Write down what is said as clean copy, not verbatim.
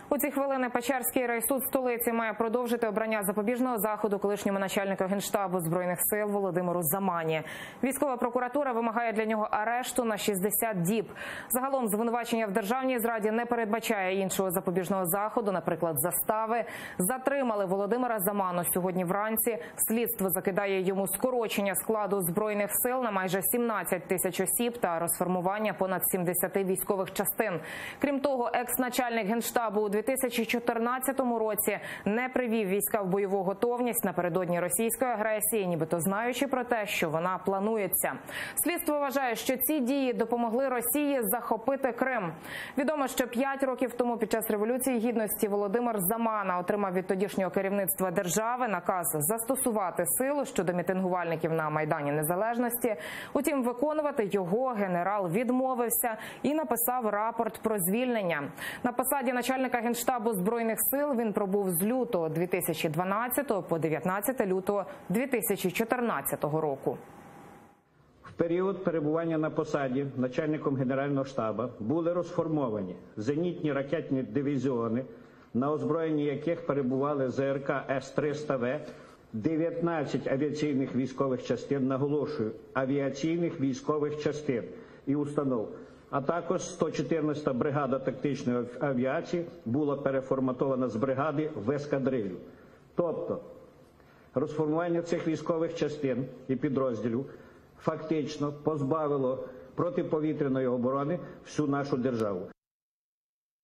У ці хвилини Печерський райсуд столиці має продовжити обрання запобіжного заходу колишньому начальнику Генштабу Збройних сил Володимиру Замані. Військова прокуратура вимагає для нього арешту на 60 діб. Загалом звинувачення в державній зраді не передбачає іншого запобіжного заходу, наприклад, застави. Затримали Володимира Заману сьогодні вранці. Слідство закидає йому скорочення складу Збройних сил на майже 17 тисяч осіб та розформування понад 70 військових частин. Крім того, екс-начальник Генштабу у 2014 році не привів війська в бойову готовність напередодні російської агресії, нібито знаючи про те, що вона планується. Слідство вважає, що ці дії допомогли Росії захопити Крим. Відомо, що 5 років тому під час Революції Гідності Володимир Замана отримав від тодішнього керівництва держави наказ застосувати силу щодо мітингувальників на Майдані Незалежності. Утім, виконувати його генерал відмовився і написав рапорт про звільнення. На посаді начальника Генштабу Збройних сил він пробув з лютого 2012 по 19 лютого 2014 року. В період перебування на посаді начальником Генерального штабу були розформовані зенітні ракетні дивізіони, на озброєнні яких перебували ЗРК С-300В, 19 авіаційних військових частин, наголошую, авіаційних військових частин і установ, а також 114-та бригада тактичної авіації була переформатована з бригади в ескадрилью. Тобто розформування цих військових частин і підрозділів фактично позбавило протиповітряної оборони всю нашу державу.